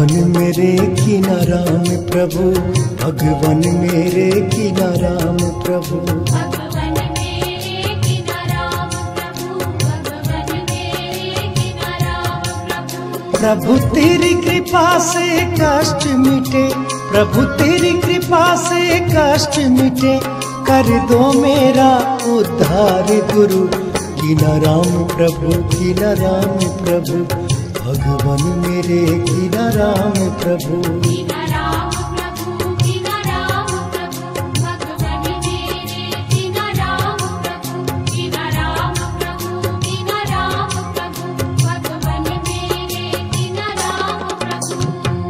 भगवान मेरे कीना राम प्रभु, भगवान मेरे कीना राम प्रभु। भगवान मेरे कीना राम प्रभु, भगवान मेरे कीना राम प्रभु। प्रभु तेरी कृपा से कष्ट मिटे, प्रभु तेरी कृपा से कष्ट मिटे, कर दो मेरा उद्धार गुरु। कीना राम प्रभु, कीना राम प्रभु, भगवान मेरे कीना राम प्रभु। कीना राम प्रभु, कीना राम प्रभु, भगवान मेरे कीना राम प्रभु। कीना राम प्रभु, कीना राम प्रभु, भगवान मेरे कीना राम प्रभु।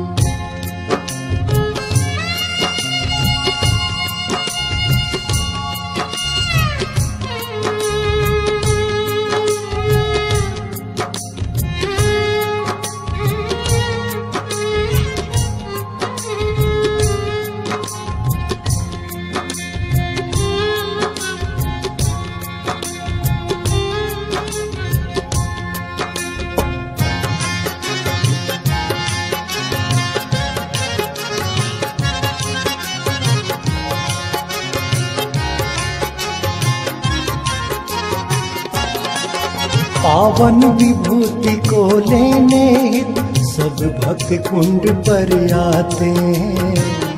पावन विभूति को लेने सब भक्त कुंड पर आते हैं।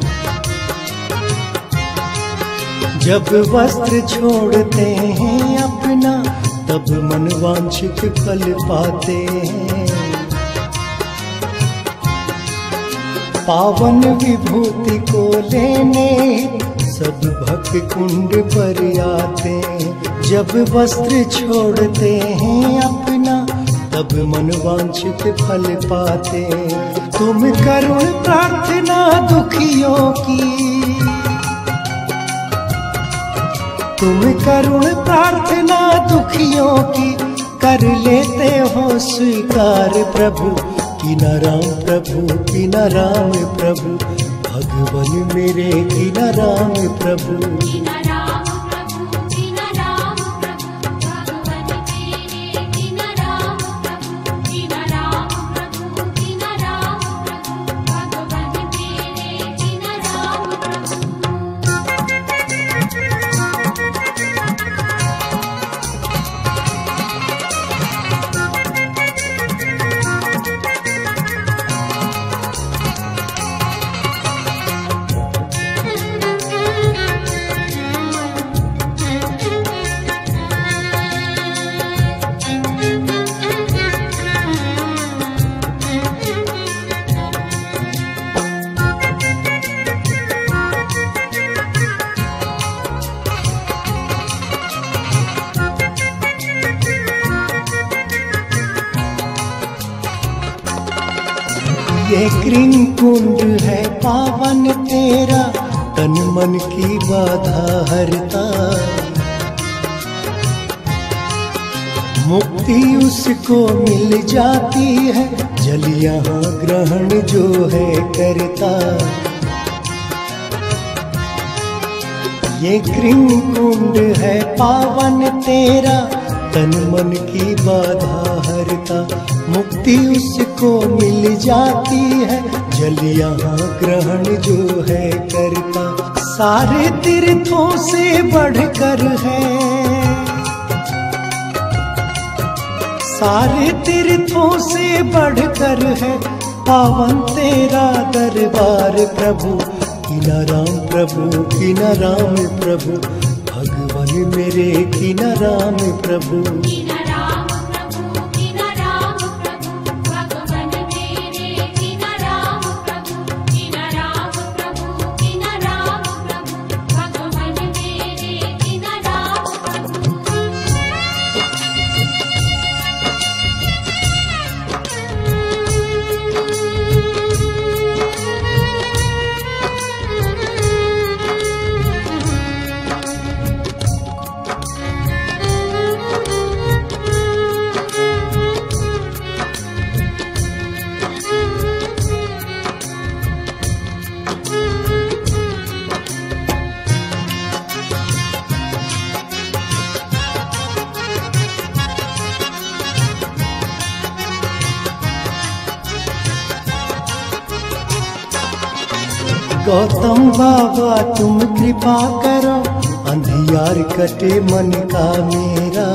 जब वस्त्र छोड़ते हैं अपना, तब मनवांछित फल पाते हैं। पावन विभूति को लेने सब भक्त कुंड पर आते हैं। जब वस्त्र छोड़ते हैं अपना, तब मनवांछित फल पाते। तुम करुण प्रार्थना दुखियों की, तुम करुण प्रार्थना दुखियों की, कर लेते हो स्वीकार प्रभु। कीना राम प्रभु, कीना राम प्रभु, भगवान मेरे कीना राम प्रभु। कीना राम प्रभु, कीना राम प्रभु, भगवान मेरे कीना राम प्रभु। कीना राम प्रभु, कीना राम प्रभु, भगवान मेरे कीना राम प्रभु। ये कृंग कुंड है पावन तेरा, तन मन की बाधा हरता। मुक्ति उसको मिल जाती है, जल यहाँ ग्रहण जो है करता। ये कृंग कुंड है पावन तेरा, तन मन की बाधा हरता। मुक्ति उसको मिल जाती है, जल यहाँ ग्रहण जो है करता। सारे तीर्थों से बढ़कर है, सारे तीर्थों से बढ़कर है पावन तेरा दरबार प्रभु। कीना राम प्रभु, कीना राम प्रभु, भगवान मेरे कीना राम प्रभु। कीना राम प्रभु, कीना राम प्रभु, भगवान मेरे कीना राम प्रभु। कीना राम प्रभु, कीना राम प्रभु, भगवान मेरे कीना राम प्रभु। गौतम बाबा तुम कृपा करो, अंधियार कटे मन का मेरा।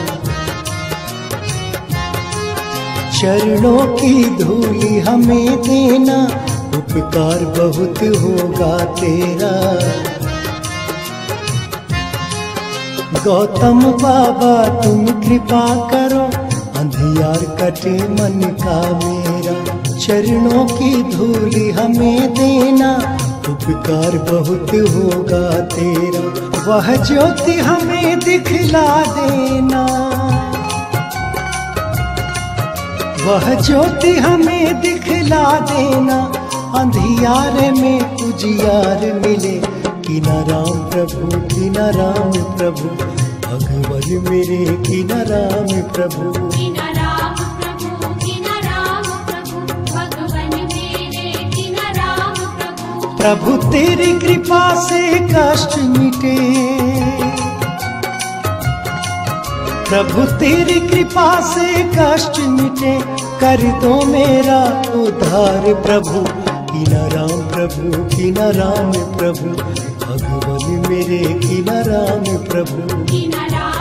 चरणों की धूली हमें देना, उपकार बहुत होगा तेरा। गौतम बाबा तुम कृपा करो, अंधियार कटे मन का मेरा। चरणों की धूली हमें देना, उपकार बहुत होगा तेरा। वह ज्योति हमें दिखला देना, वह ज्योति हमें दिखला देना। अंधियारे में उजियार मिले, कि न राम प्रभु कि न राम प्रभु, भगवान मेरे कि न राम प्रभु। कीना राम प्रभु कीना राम प्रभु, भगवन मेरे कीना राम प्रभु। प्रभु तेरी कृपा से कष्ट मिटे, प्रभु तेरी कृपा से कष्ट मिटे। कर दो मेरा उद्धार प्रभु, कि न राम प्रभु कि न राम प्रभु, भगवान मेरे कि न राम प्रभु। कीना राम